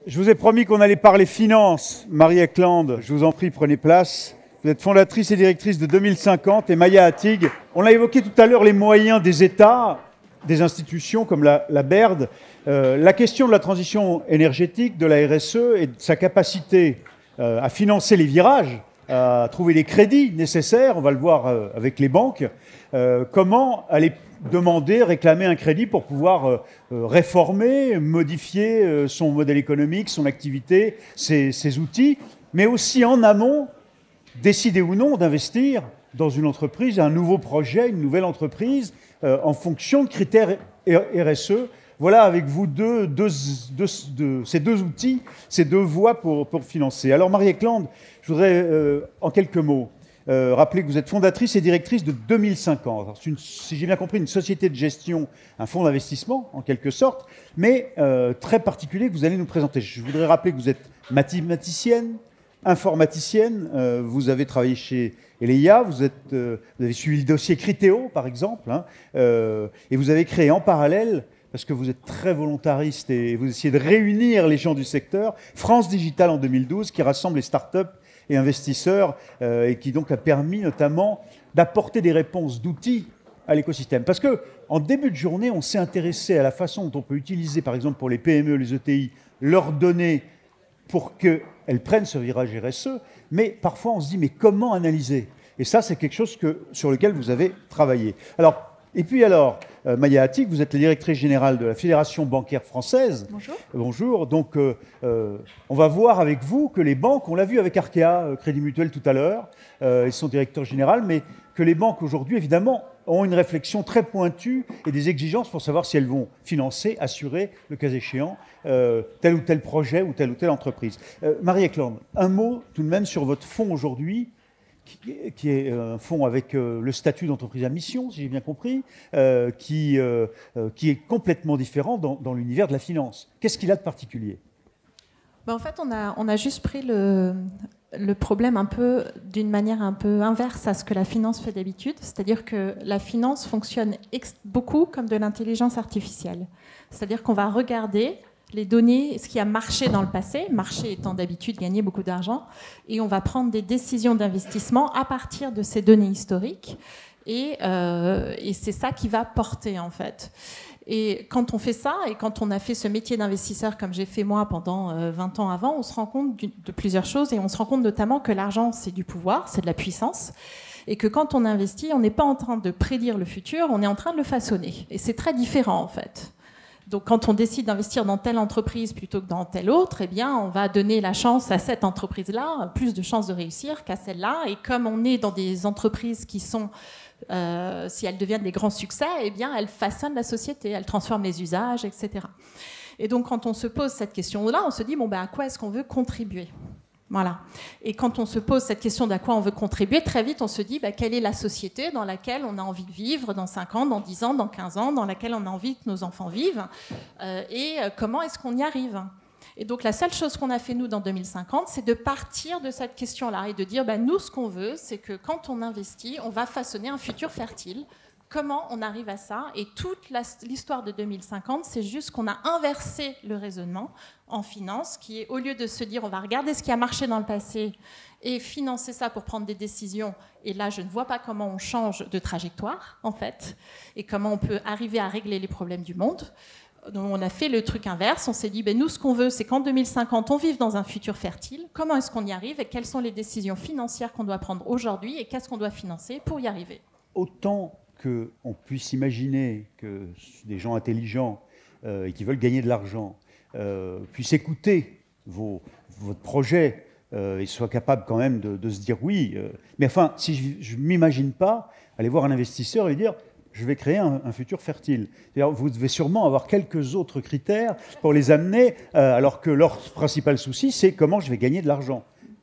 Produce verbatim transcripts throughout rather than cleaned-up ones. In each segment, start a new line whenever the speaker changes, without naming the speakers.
Je vous ai promis qu'on allait parler finances. Marie Eklund, je vous en prie, prenez place. Vous êtes fondatrice et directrice de deux mille cinquante et Maya Attig. On a évoqué tout à l'heure les moyens des États, des institutions comme la, la BERD. Euh, la question de la transition énergétique, de la R S E et de sa capacité euh, à financer les virages, à trouver les crédits nécessaires, on va le voir euh, avec les banques. Euh, comment aller demander, réclamer un crédit pour pouvoir euh, réformer, modifier euh, son modèle économique, son activité, ses, ses outils, mais aussi en amont, décider ou non d'investir dans une entreprise, un nouveau projet, une nouvelle entreprise, euh, en fonction de critères R S E. Voilà avec vous deux, deux, deux, deux, ces deux outils, ces deux voies pour, pour financer. Alors Marie Eklund, je voudrais euh, en quelques mots Euh, rappelez que vous êtes fondatrice et directrice de deux mille cinquante. C'est une, si j'ai bien compris, une société de gestion, un fonds d'investissement en quelque sorte, mais euh, très particulier que vous allez nous présenter. Je voudrais rappeler que vous êtes mathématicienne, informaticienne, euh, vous avez travaillé chez Eleia, vous, êtes, euh, vous avez suivi le dossier Criteo par exemple, hein, euh, et vous avez créé en parallèle, parce que vous êtes très volontariste et vous essayez de réunir les gens du secteur, France Digital en deux mille douze qui rassemble les startups et investisseurs, euh, et qui donc a permis notamment d'apporter des réponses d'outils à l'écosystème. Parce qu'en début de journée, on s'est intéressé à la façon dont on peut utiliser, par exemple pour les P M E, les E T I, leurs données pour qu'elles prennent ce virage R S E, mais parfois on se dit, mais comment analyser? Et ça, c'est quelque chose que, sur lequel vous avez travaillé. Alors, et puis alors, euh, Maya Attig, vous êtes la directrice générale de la Fédération bancaire française.
Bonjour.
Bonjour. Donc, euh, euh, on va voir avec vous que les banques, on l'a vu avec Arkea, euh, Crédit Mutuel tout à l'heure, euh, et son directeur général, mais que les banques aujourd'hui, évidemment, ont une réflexion très pointue et des exigences pour savoir si elles vont financer, assurer, le cas échéant, euh, tel ou tel projet ou telle ou telle entreprise. Euh, Marie Eklund, un mot tout de même sur votre fonds aujourd'hui, qui est un fonds avec euh, le statut d'entreprise à mission, si j'ai bien compris, euh, qui, euh, euh, qui est complètement différent dans, dans l'univers de la finance. Qu'est-ce qu'il a de particulier?
Ben en fait, on a, on a juste pris le, le problème un peu d'une manière un peu inverse à ce que la finance fait d'habitude, c'est-à-dire que la finance fonctionne beaucoup comme de l'intelligence artificielle. C'est-à-dire qu'on va regarder les données, ce qui a marché dans le passé, marché étant d'habitude gagner beaucoup d'argent, et on va prendre des décisions d'investissement à partir de ces données historiques, et, euh, et c'est ça qui va porter en fait. Et quand on fait ça, et quand on a fait ce métier d'investisseur comme j'ai fait moi pendant euh, vingt ans avant, on se rend compte de plusieurs choses, et on se rend compte notamment que l'argent c'est du pouvoir, c'est de la puissance, et que quand on investit, on n'est pas en train de prédire le futur, on est en train de le façonner, et c'est très différent en fait. Donc, quand on décide d'investir dans telle entreprise plutôt que dans telle autre, eh bien, on va donner la chance à cette entreprise-là, plus de chances de réussir qu'à celle-là. Et comme on est dans des entreprises qui sont, euh, si elles deviennent des grands succès, eh bien, elles façonnent la société, elles transforment les usages, et cetera. Et donc, quand on se pose cette question-là, on se dit, bon, ben, à quoi est-ce qu'on veut contribuer ? Voilà. Et quand on se pose cette question d'à quoi on veut contribuer, très vite on se dit bah, quelle est la société dans laquelle on a envie de vivre dans cinq ans, dans dix ans, dans quinze ans, dans laquelle on a envie que nos enfants vivent, euh, et euh, comment est-ce qu'on y arrive. Et donc la seule chose qu'on a fait nous dans deux mille cinquante, c'est de partir de cette question-là et de dire bah, nous ce qu'on veut, c'est que quand on investit, on va façonner un futur fertile. Comment on arrive à ça? Et toute l'histoire de deux mille cinquante, c'est juste qu'on a inversé le raisonnement en finance, qui est au lieu de se dire on va regarder ce qui a marché dans le passé et financer ça pour prendre des décisions, et là je ne vois pas comment on change de trajectoire en fait, et comment on peut arriver à régler les problèmes du monde. Donc on a fait le truc inverse, on s'est dit ben, nous ce qu'on veut c'est qu'en deux mille cinquante on vive dans un futur fertile, comment est-ce qu'on y arrive et quelles sont les décisions financières qu'on doit prendre aujourd'hui et qu'est-ce qu'on doit financer pour y arriver.
Autant qu'on puisse imaginer que des gens intelligents euh, et qui veulent gagner de l'argent euh, puissent écouter vos, votre projet euh, et soient capables quand même de, de se dire oui. Euh, mais enfin, si je ne m'imagine pas aller voir un investisseur et lui dire je vais créer un, un futur fertile. C'est-à-dire, vous devez sûrement avoir quelques autres critères pour les amener, euh, alors que leur principal souci, c'est comment je vais gagner de l'argent.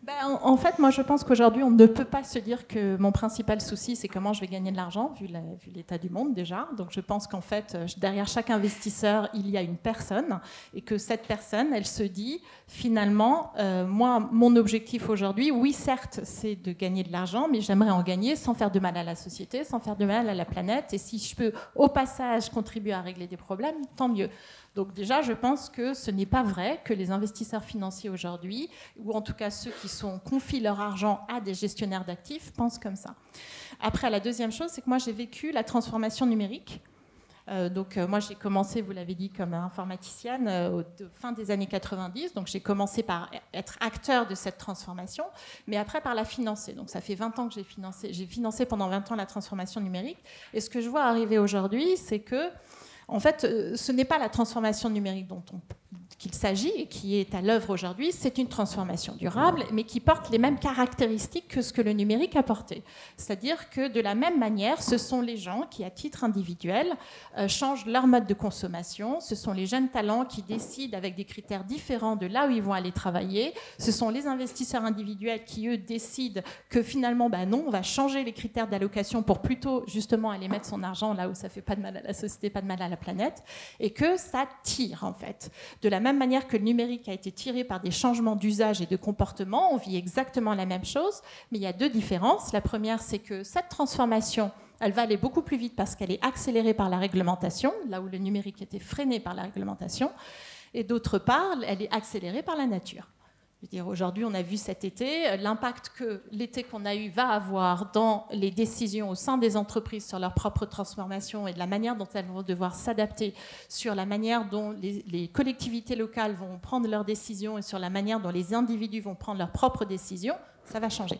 Ben, en fait, moi, je pense qu'aujourd'hui, on ne peut pas se dire que mon principal souci, c'est comment je vais gagner de l'argent, vu la- vu l'état du monde déjà. Donc, je pense qu'en fait, derrière chaque investisseur, il y a une personne, et que cette personne, elle se dit, finalement, euh, moi, mon objectif aujourd'hui, oui, certes, c'est de gagner de l'argent, mais j'aimerais en gagner sans faire de mal à la société, sans faire de mal à la planète. Et si je peux, au passage, contribuer à régler des problèmes, tant mieux. Donc déjà, je pense que ce n'est pas vrai que les investisseurs financiers aujourd'hui, ou en tout cas ceux qui sont, confient leur argent à des gestionnaires d'actifs, pensent comme ça. Après, la deuxième chose, c'est que moi, j'ai vécu la transformation numérique. Euh, donc euh, moi, j'ai commencé, vous l'avez dit, comme informaticienne euh, au de, fin des années quatre-vingt-dix. Donc j'ai commencé par être acteur de cette transformation, mais après par la financer. Donc ça fait vingt ans que j'ai financé, j'ai financé pendant vingt ans la transformation numérique. Et ce que je vois arriver aujourd'hui, c'est que en fait, ce n'est pas la transformation numérique dont on, qu'il s'agit et qui est à l'œuvre aujourd'hui, c'est une transformation durable, mais qui porte les mêmes caractéristiques que ce que le numérique a porté. C'est-à-dire que de la même manière, ce sont les gens qui, à titre individuel, euh, changent leur mode de consommation, ce sont les jeunes talents qui décident avec des critères différents de là où ils vont aller travailler, ce sont les investisseurs individuels qui, eux, décident que finalement, bah non, on va changer les critères d'allocation pour plutôt justement aller mettre son argent là où ça ne fait pas de mal à la société, pas de mal à la planète, et que ça tire en fait. De la même manière que le numérique a été tiré par des changements d'usage et de comportement, on vit exactement la même chose, mais il y a deux différences. La première, c'est que cette transformation, elle va aller beaucoup plus vite parce qu'elle est accélérée par la réglementation, là où le numérique était freiné par la réglementation, et d'autre part, elle est accélérée par la nature. Je veux dire, aujourd'hui, on a vu cet été l'impact que l'été qu'on a eu va avoir dans les décisions au sein des entreprises sur leur propre transformation et de la manière dont elles vont devoir s'adapter, sur la manière dont les, les collectivités locales vont prendre leurs décisions et sur la manière dont les individus vont prendre leurs propres décisions, ça va changer.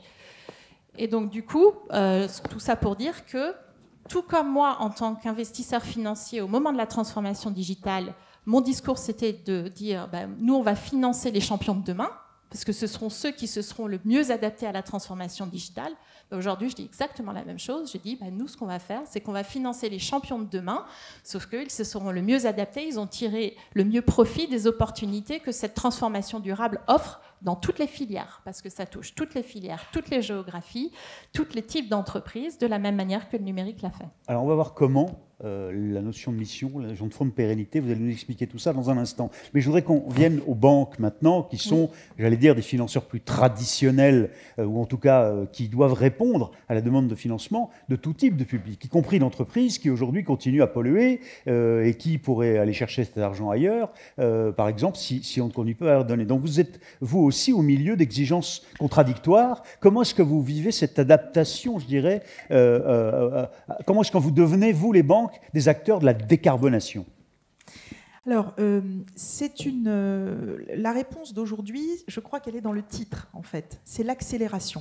Et donc, du coup, euh, tout ça pour dire que, tout comme moi, en tant qu'investisseur financier, au moment de la transformation digitale, mon discours, c'était de dire, ben, nous, on va financer les champions de demain, parce que ce seront ceux qui se seront le mieux adaptés à la transformation digitale. Aujourd'hui, je dis exactement la même chose. Je dis, bah, nous, ce qu'on va faire, c'est qu'on va financer les champions de demain, sauf qu'ils se seront le mieux adaptés, ils ont tiré le mieux profit des opportunités que cette transformation durable offre dans toutes les filières, parce que ça touche toutes les filières, toutes les géographies, tous les types d'entreprises, de la même manière que le numérique l'a fait.
Alors, on va voir comment euh, la notion de mission, la notion de fonds de pérennité, vous allez nous expliquer tout ça dans un instant. Mais je voudrais qu'on vienne aux banques maintenant, qui sont, oui. j'allais dire, des financeurs plus traditionnels, euh, ou en tout cas euh, qui doivent répondre à la demande de financement de tout type de public, y compris d'entreprises qui aujourd'hui continuent à polluer euh, et qui pourraient aller chercher cet argent ailleurs, euh, par exemple, si, si on ne continue pas à leur donner. Donc vous êtes, vous aussi, au milieu d'exigences contradictoires. Comment est-ce que vous vivez cette adaptation, je dirais euh, euh, euh, comment est-ce que vous devenez, vous, les banques, des acteurs de la décarbonation?
Alors, euh, c'est une euh, la réponse d'aujourd'hui, je crois qu'elle est dans le titre, en fait. C'est l'accélération.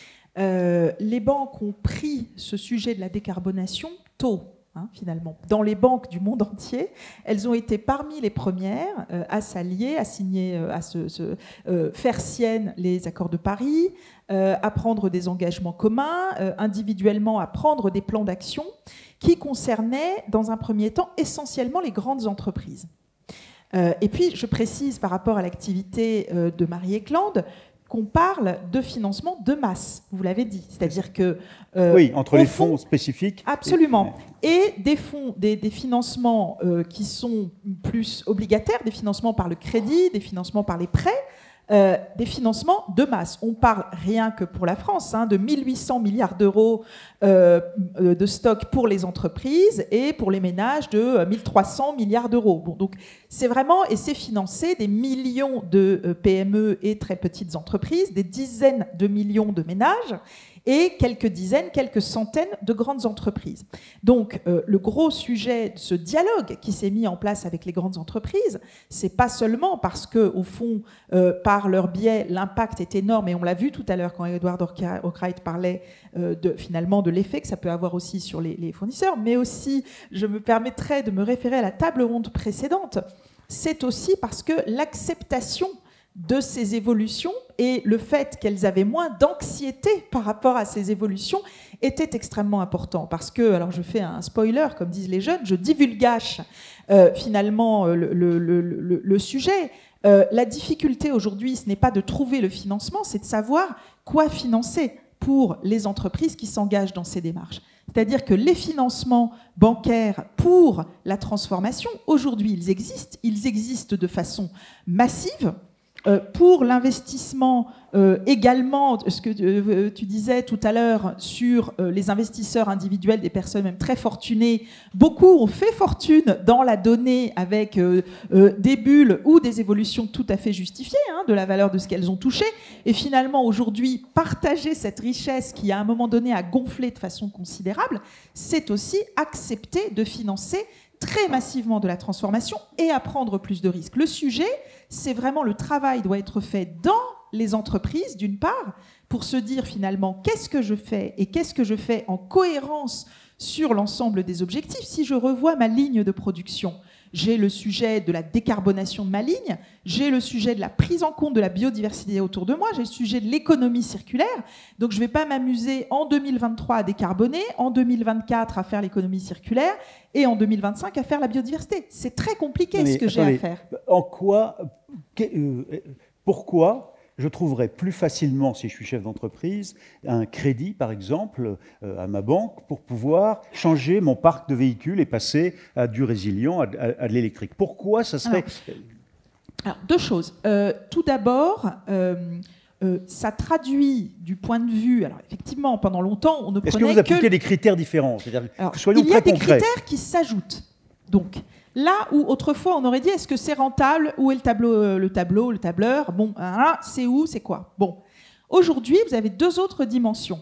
Euh, les banques ont pris ce sujet de la décarbonation tôt. Hein, finalement, dans les banques du monde entier, elles ont été parmi les premières euh, à s'allier, à signer, euh, à se, se, euh, faire siennes les accords de Paris, euh, à prendre des engagements communs, euh, individuellement à prendre des plans d'action qui concernaient, dans un premier temps, essentiellement les grandes entreprises. Euh, et puis, je précise par rapport à l'activité euh, de Marie Eklund, qu'on parle de financement de masse, vous l'avez dit. C'est-à-dire que...
Euh, oui, entre les fonds, fonds spécifiques.
Absolument. Et, et des fonds, des, des financements euh, qui sont plus obligataires, des financements par le crédit, des financements par les prêts, euh, des financements de masse. On parle rien que pour la France, hein, de mille huit cents milliards d'euros euh, de stock pour les entreprises et pour les ménages de mille trois cents milliards d'euros. Bon, donc c'est vraiment, et c'est financé des millions de P M E et très petites entreprises, des dizaines de millions de ménages et quelques dizaines, quelques centaines de grandes entreprises. Donc, euh, le gros sujet de ce dialogue qui s'est mis en place avec les grandes entreprises, c'est pas seulement parce que, au fond, euh, par leur biais, l'impact est énorme, et on l'a vu tout à l'heure quand Edward Arkwright parlait euh, de, finalement de l'effet que ça peut avoir aussi sur les, les fournisseurs, mais aussi, je me permettrai de me référer à la table ronde précédente, c'est aussi parce que l'acceptation de ces évolutions, et le fait qu'elles avaient moins d'anxiété par rapport à ces évolutions était extrêmement important. Parce que, alors je fais un spoiler, comme disent les jeunes, je divulgage euh, finalement le, le, le, le, le sujet. Euh, la difficulté aujourd'hui, ce n'est pas de trouver le financement, c'est de savoir quoi financer pour les entreprises qui s'engagent dans ces démarches. C'est-à-dire que les financements bancaires pour la transformation, aujourd'hui, ils existent. Ils existent de façon massive. Euh, pour l'investissement euh, également, ce que euh, tu disais tout à l'heure sur euh, les investisseurs individuels, des personnes même très fortunées, beaucoup ont fait fortune dans la donnée avec euh, euh, des bulles ou des évolutions tout à fait justifiées hein, de la valeur de ce qu'elles ont touché. Et finalement, aujourd'hui, partager cette richesse qui, à un moment donné, a gonflé de façon considérable, c'est aussi accepter de financer très massivement de la transformation et à prendre plus de risques. Le sujet, c'est vraiment le travail doit être fait dans les entreprises, d'une part, pour se dire finalement qu'est-ce que je fais et qu'est-ce que je fais en cohérence sur l'ensemble des objectifs. Si je revois ma ligne de production, j'ai le sujet de la décarbonation de ma ligne, j'ai le sujet de la prise en compte de la biodiversité autour de moi, j'ai le sujet de l'économie circulaire. Donc je ne vais pas m'amuser en deux mille vingt-trois à décarboner, en deux mille vingt-quatre à faire l'économie circulaire et en deux mille vingt-cinq à faire la biodiversité. C'est très compliqué mais, ce que j'ai à faire.
En quoi, que, euh, pourquoi je trouverais plus facilement, si je suis chef d'entreprise, un crédit, par exemple, euh, à ma banque pour pouvoir changer mon parc de véhicules et passer à du résilient, à, à, à de l'électrique. Pourquoi ça serait...
Alors, alors deux choses. Euh, tout d'abord, euh, euh, ça traduit du point de vue... Alors, effectivement, pendant longtemps, on ne prenait que...
Est-ce que vous appliquez que... des critères différents?
Alors, soyons il y a des concrets. Critères qui s'ajoutent. Donc... Là où autrefois on aurait dit est-ce que c'est rentable, où est le tableau, le tableau, le tableur, bon, hein, c'est où, c'est quoi. Bon, aujourd'hui vous avez deux autres dimensions.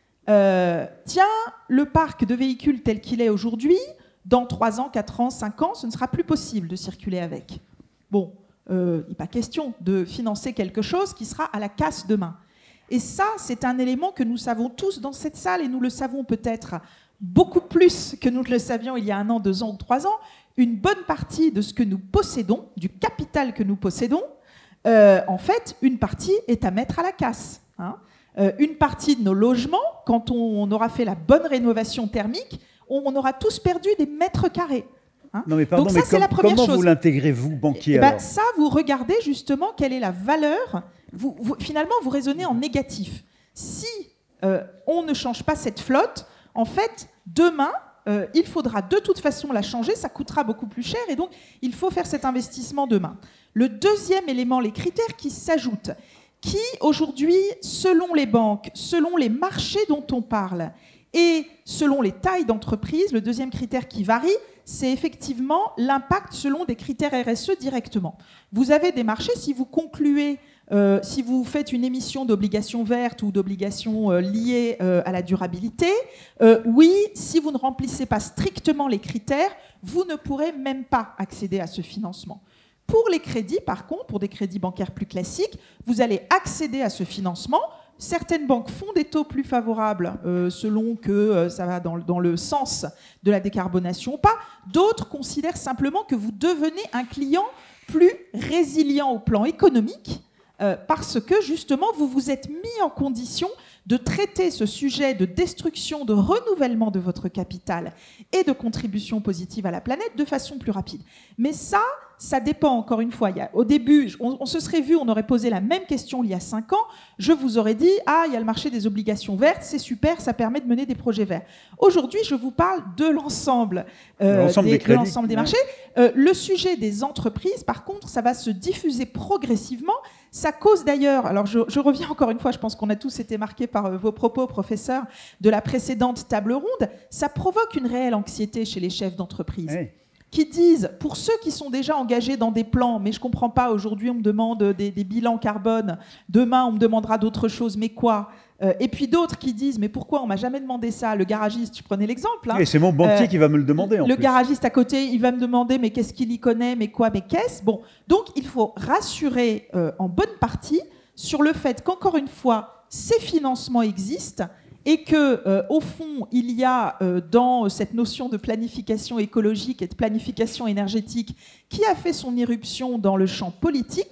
Euh, tiens, le parc de véhicules tel qu'il est aujourd'hui, dans trois ans, quatre ans, cinq ans, ce ne sera plus possible de circuler avec. Bon, euh, il n'est pas question de financer quelque chose qui sera à la casse demain. Et ça, c'est un élément que nous savons tous dans cette salle, et nous le savons peut-être beaucoup plus que nous le savions il y a un an, deux ans ou trois ans. Une bonne partie de ce que nous possédons, du capital que nous possédons, euh, en fait, une partie est à mettre à la casse. Hein. Euh, une partie de nos logements, quand on aura fait la bonne rénovation thermique, on, on aura tous perdu des mètres carrés. Hein.
Non mais pardon, Donc ça, mais com la première comment chose. Vous l'intégrez-vous, banquier
eh ben,
alors
Ça, vous regardez justement quelle est la valeur. Vous, vous, finalement, vous raisonnez en négatif. Si euh, on ne change pas cette flotte, en fait, demain... Euh, il faudra de toute façon la changer, ça coûtera beaucoup plus cher et donc il faut faire cet investissement demain. Le deuxième élément, les critères qui s'ajoutent, qui aujourd'hui, selon les banques, selon les marchés dont on parle et selon les tailles d'entreprise, le deuxième critère qui varie, c'est effectivement l'impact selon des critères R S E directement. Vous avez des marchés, si vous concluez Euh, si vous faites une émission d'obligations vertes ou d'obligations euh, liées euh, à la durabilité, euh, oui, si vous ne remplissez pas strictement les critères, vous ne pourrez même pas accéder à ce financement. Pour les crédits, par contre, pour des crédits bancaires plus classiques, vous allez accéder à ce financement. Certaines banques font des taux plus favorables euh, selon que euh, ça va dans, dans le sens de la décarbonation ou pas. D'autres considèrent simplement que vous devenez un client plus résilient au plan économique, Euh, parce que justement vous vous êtes mis en condition de traiter ce sujet de destruction, de renouvellement de votre capital et de contribution positive à la planète de façon plus rapide. Mais ça, ça dépend encore une fois. Il y a, au début, on, on se serait vu, on aurait posé la même question il y a cinq ans, je vous aurais dit « Ah, il y a le marché des obligations vertes, c'est super, ça permet de mener des projets verts. » Aujourd'hui, je vous parle de l'ensemble euh, des, de l'ensemble des marchés. Euh, le sujet des entreprises, par contre, ça va se diffuser progressivement. Ça cause d'ailleurs, alors je, je reviens encore une fois, je pense qu'on a tous été marqués par euh, vos propos, professeur, de la précédente table ronde, ça provoque une réelle anxiété chez les chefs d'entreprise. Hey. Qui disent, pour ceux qui sont déjà engagés dans des plans, mais je ne comprends pas, aujourd'hui on me demande des, des bilans carbone, demain on me demandera d'autres choses, mais quoi euh, Et puis d'autres qui disent, mais pourquoi on ne m'a jamais demandé ça? Le garagiste, tu prenais l'exemple. Hein,
et c'est mon banquier euh, qui va me le demander en
Le
plus.
garagiste à côté, il va me demander, mais qu'est-ce qu'il y connaît, mais quoi, mais qu'est-ce Bon, donc il faut rassurer euh, en bonne partie sur le fait qu'encore une fois, ces financements existent, et que, euh, au fond, il y a euh, dans cette notion de planification écologique et de planification énergétique qui a fait son irruption dans le champ politique,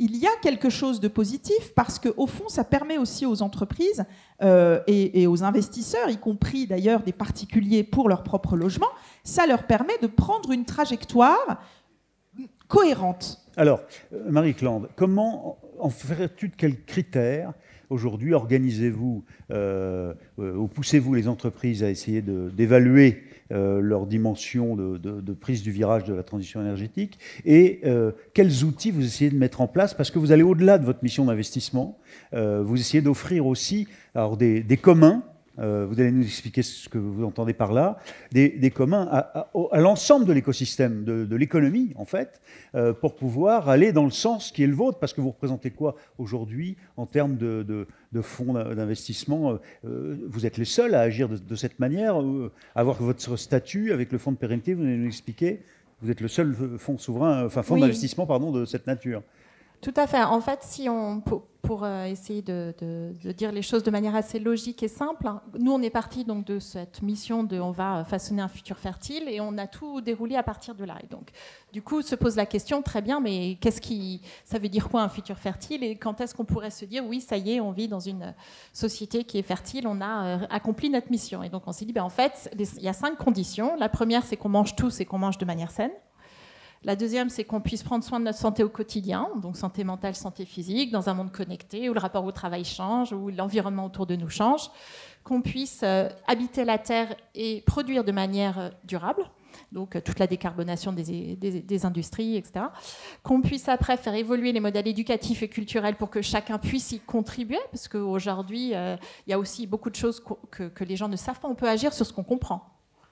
il y a quelque chose de positif parce qu'au fond, ça permet aussi aux entreprises euh, et, et aux investisseurs, y compris d'ailleurs des particuliers pour leur propre logement, ça leur permet de prendre une trajectoire cohérente.
Alors, Marie Cland, comment, en vertu de quels critères, aujourd'hui, organisez-vous euh, ou poussez-vous les entreprises à essayer d'évaluer euh, leur dimension de, de, de prise du virage de la transition énergétique et euh, quels outils vous essayez de mettre en place? Parce que vous allez au-delà de votre mission d'investissement, euh, vous essayez d'offrir aussi alors, des, des communs. Euh, vous allez nous expliquer ce que vous entendez par là, des, des communs à, à, à l'ensemble de l'écosystème, de, de l'économie en fait, euh, pour pouvoir aller dans le sens qui est le vôtre, parce que vous représentez quoi aujourd'hui en termes de, de, de fonds d'investissement? euh, Vous êtes les seuls à agir de, de cette manière, euh, avoir votre statut avec le fonds de pérennité, vous allez nous expliquer, vous êtes le seul fonds souverain, enfin fonds oui. d'investissement pardon, de cette nature.
Tout à fait. En fait, si on, pour, pour essayer de, de, de dire les choses de manière assez logique et simple, nous, on est parti donc de cette mission de on va façonner un futur fertile et on a tout déroulé à partir de là. Et donc, du coup, se pose la question, très bien, mais qu'est-ce qui, ça veut dire quoi un futur fertile et quand est-ce qu'on pourrait se dire oui, ça y est, on vit dans une société qui est fertile, on a accompli notre mission. Et donc, on s'est dit, ben, en fait, il y a cinq conditions. La première, c'est qu'on mange tous et qu'on mange de manière saine. La deuxième, c'est qu'on puisse prendre soin de notre santé au quotidien, donc santé mentale, santé physique, dans un monde connecté où le rapport au travail change, où l'environnement autour de nous change, qu'on puisse euh, habiter la Terre et produire de manière euh, durable, donc euh, toute la décarbonation des, des, des industries, et cetera. Qu'on puisse après faire évoluer les modèles éducatifs et culturels pour que chacun puisse y contribuer, parce qu'aujourd'hui, il euh, y a aussi beaucoup de choses que, que les gens ne savent pas. On peut agir sur ce qu'on comprend.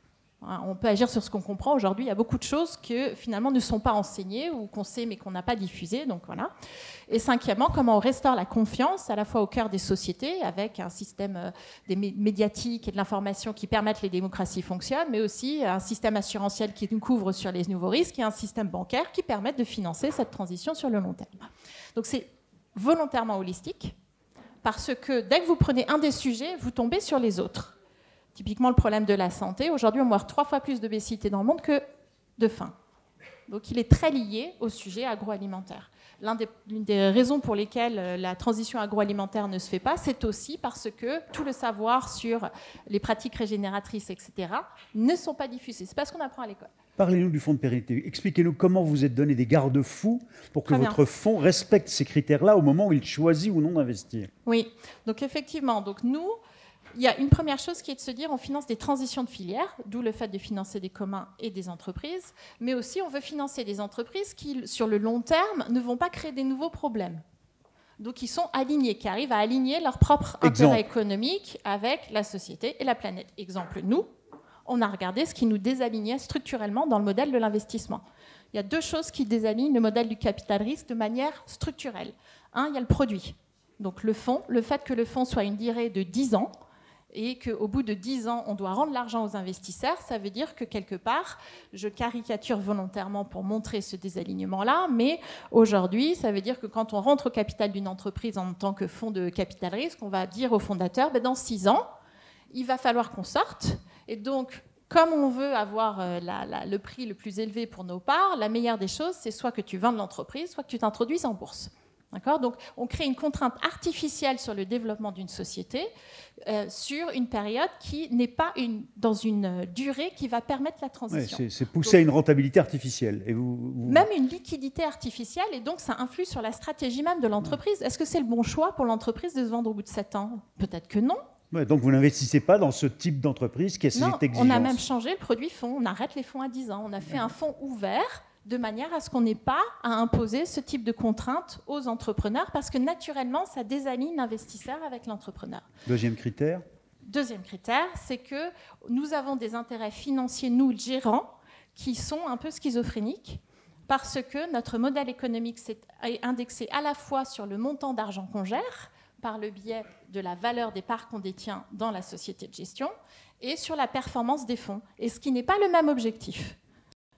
On peut agir sur ce qu'on comprend. Aujourd'hui, il y a beaucoup de choses qui, finalement, ne sont pas enseignées ou qu'on sait mais qu'on n'a pas diffusées. Donc, voilà. Et cinquièmement, comment on restaure la confiance à la fois au cœur des sociétés avec un système des médiatique et de l'information qui permettent que les démocraties fonctionnent, mais aussi un système assurantiel qui nous couvre sur les nouveaux risques et un système bancaire qui permettent de financer cette transition sur le long terme. Donc, c'est volontairement holistique parce que dès que vous prenez un des sujets, vous tombez sur les autres. Typiquement, le problème de la santé. Aujourd'hui, on meurt trois fois plus d'obésité dans le monde que de faim. Donc, il est très lié au sujet agroalimentaire. L'une des, l'une des raisons pour lesquelles la transition agroalimentaire ne se fait pas, c'est aussi parce que tout le savoir sur les pratiques régénératrices, et cetera, ne sont pas diffusés. C'est pas ce qu'on apprend à l'école.
Parlez-nous du fonds de pérennité. Expliquez-nous comment vous êtes donné des garde-fous pour que
Très
votre
bien.
fonds respecte ces critères-là au moment où il choisit ou non d'investir.
Oui, donc effectivement, donc nous, il y a une première chose qui est de se dire on finance des transitions de filières, d'où le fait de financer des communs et des entreprises, mais aussi on veut financer des entreprises qui, sur le long terme, ne vont pas créer des nouveaux problèmes. Donc ils sont alignés, qui arrivent à aligner leur propre intérêt économique avec la société et la planète. Exemple, nous, on a regardé ce qui nous désalignait structurellement dans le modèle de l'investissement. Il y a deux choses qui désalignent le modèle du capital risque de manière structurelle. Un, il y a le produit. Donc le fonds, le fait que le fonds soit une durée de dix ans, et qu'au bout de dix ans, on doit rendre l'argent aux investisseurs, ça veut dire que quelque part, je caricature volontairement pour montrer ce désalignement-là, mais aujourd'hui, ça veut dire que quand on rentre au capital d'une entreprise en tant que fonds de capital risque, on va dire au fondateur, ben dans six ans, il va falloir qu'on sorte, et donc, comme on veut avoir la, la, le prix le plus élevé pour nos parts, la meilleure des choses, c'est soit que tu vendes l'entreprise, soit que tu t'introduises en bourse. D'accord ? Donc, on crée une contrainte artificielle sur le développement d'une société euh, sur une période qui n'est pas une, dans une durée qui va permettre la transition.
Ouais, c'est pousser donc, à une rentabilité artificielle. Et vous, vous...
Même une liquidité artificielle, et donc ça influe sur la stratégie même de l'entreprise. Est-ce que c'est le bon choix pour l'entreprise de se vendre au bout de sept ans ? Peut-être que non.
Ouais, donc vous n'investissez pas dans ce type d'entreprise qui a cette exigence.
On a même changé le produit fonds. On arrête les fonds à dix ans. On a fait un fonds ouvert de manière à ce qu'on n'ait pas à imposer ce type de contraintes aux entrepreneurs, parce que naturellement, ça désaligne l'investisseur avec l'entrepreneur.
Deuxième critère.
Deuxième critère, c'est que nous avons des intérêts financiers, nous, gérants, qui sont un peu schizophréniques, parce que notre modèle économique s'est indexé à la fois sur le montant d'argent qu'on gère, par le biais de la valeur des parts qu'on détient dans la société de gestion, et sur la performance des fonds, et ce qui n'est pas le même objectif.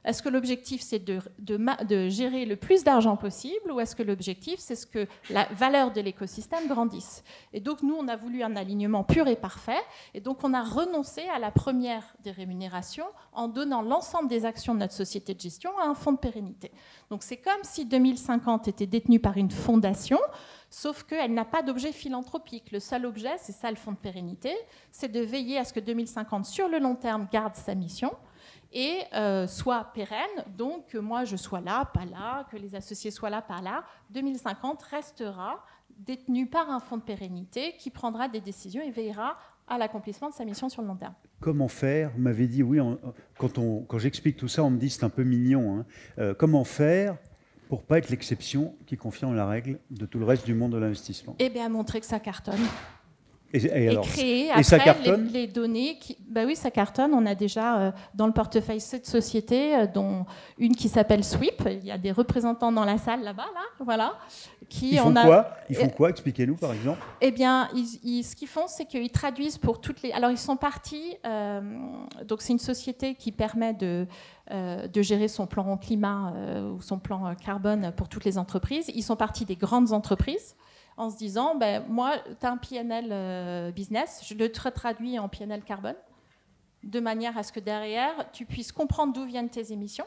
Est-ce que l'objectif, c'est de, de, de gérer le plus d'argent possible, ou est-ce que l'objectif, c'est ce que la valeur de l'écosystème grandisse? Et donc, nous, on a voulu un alignement pur et parfait, et donc on a renoncé à la première des rémunérations en donnant l'ensemble des actions de notre société de gestion à un fonds de pérennité. Donc, c'est comme si deux mille cinquante était détenu par une fondation, sauf qu'elle n'a pas d'objet philanthropique. Le seul objet, c'est ça le fonds de pérennité, c'est de veiller à ce que deux mille cinquante, sur le long terme, garde sa mission, et euh, soit pérenne, donc que moi je sois là, pas là, que les associés soient là, pas là. deux mille cinquante restera détenu par un fonds de pérennité qui prendra des décisions et veillera à l'accomplissement de sa mission sur le long terme.
Comment faire? Vous m'avez dit, oui, on, quand, on, quand j'explique tout ça, on me dit c'est un peu mignon. Hein. Euh, comment faire pour ne pas être l'exception qui confirme la règle de tout le reste du monde de l'investissement?
Eh bien, montrer que ça cartonne.
Et, et, alors,
et créer
et
après
ça cartonne
les, les données. Qui, bah oui, ça cartonne. On a déjà euh, dans le portefeuille sept sociétés, euh, dont une qui s'appelle Sweep. Il y a des représentants dans la salle là-bas, là, voilà. Qui
ils font
on a,
quoi Ils font quoi Expliquez-nous, par exemple.
Eh bien, ils, ils, ce qu'ils font, c'est qu'ils traduisent pour toutes les. Alors, ils sont partis. Euh, donc, c'est une société qui permet de, euh, de gérer son plan climat euh, ou son plan carbone pour toutes les entreprises. Ils sont partis des grandes entreprises, en se disant, ben, moi, tu as un P and L euh, business, je le traduis en P and L carbone, de manière à ce que derrière, tu puisses comprendre d'où viennent tes émissions,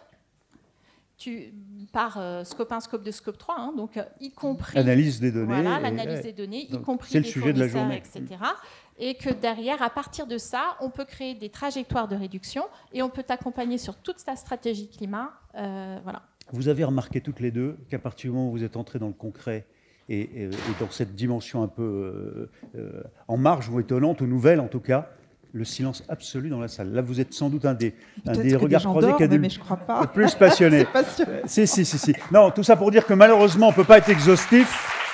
tu, par euh, scope un, scope deux, scope trois, hein, donc euh, y compris...
Analyse des données.
Voilà, l'analyse
et,
des données,
donc,
y compris
c'est le
des
sujet de la
fournisseurs,
journée.
et cetera. Et que derrière, à partir de ça, on peut créer des trajectoires de réduction et on peut t'accompagner sur toute ta stratégie climat. Euh, voilà.
Vous avez remarqué toutes les deux qu'à partir du moment où vous êtes entrés dans le concret, Et, et, et dans cette dimension un peu euh, euh, en marge ou étonnante ou nouvelle en tout cas, le silence absolu dans la salle. Là, vous êtes sans doute un des, un des regards croisés qui a
des mais je crois pas.
plus passionnés.
passionnant.
Si, si, si, si. Non, tout ça pour dire que malheureusement, on ne peut pas être exhaustif.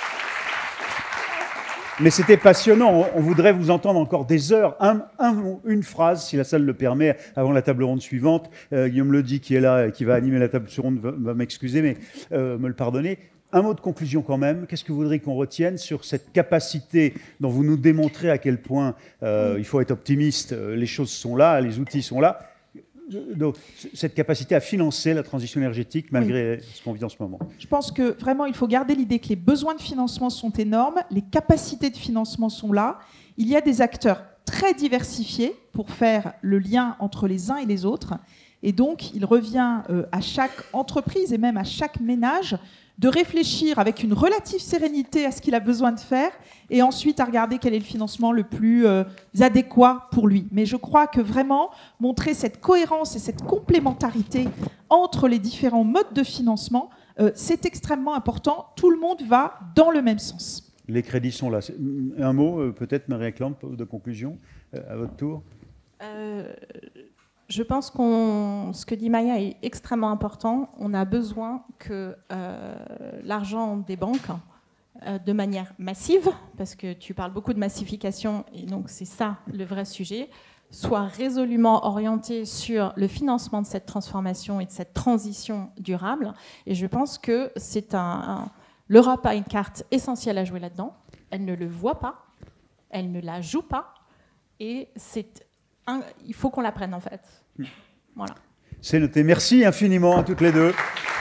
Mais c'était passionnant. On, on voudrait vous entendre encore des heures. Un, un, une phrase, si la salle le permet, avant la table ronde suivante. Euh, Guillaume Ledy, qui est là, qui va animer la table ronde, va, va m'excuser, mais euh, me le pardonner. Un mot de conclusion quand même. Qu'est-ce que vous voudriez qu'on retienne sur cette capacité dont vous nous démontrez à quel point euh, il faut être optimiste, les choses sont là, les outils sont là. Donc, cette capacité à financer la transition énergétique malgré oui. ce qu'on vit en ce moment.
Je pense que vraiment, il faut garder l'idée que les besoins de financement sont énormes, les capacités de financement sont là. Il y a des acteurs très diversifiés pour faire le lien entre les uns et les autres. Et donc, il revient euh, à chaque entreprise et même à chaque ménage de réfléchir avec une relative sérénité à ce qu'il a besoin de faire et ensuite à regarder quel est le financement le plus euh, adéquat pour lui. Mais je crois que vraiment montrer cette cohérence et cette complémentarité entre les différents modes de financement, euh, c'est extrêmement important. Tout le monde va dans le même sens.
Les crédits sont là. Un mot, euh, peut-être, Marie Clamp, de conclusion, euh, à votre tour. Euh...
Je pense que ce que dit Maya est extrêmement important. On a besoin que euh, l'argent des banques, euh, de manière massive, parce que tu parles beaucoup de massification, et donc c'est ça le vrai sujet, soit résolument orienté sur le financement de cette transformation et de cette transition durable. Et je pense que c'est un, un... l'Europe a une carte essentielle à jouer là-dedans. Elle ne le voit pas, elle ne la joue pas, et c'est un... il faut qu'on la prenne en fait. Voilà.
C'est noté. Merci infiniment à toutes les deux.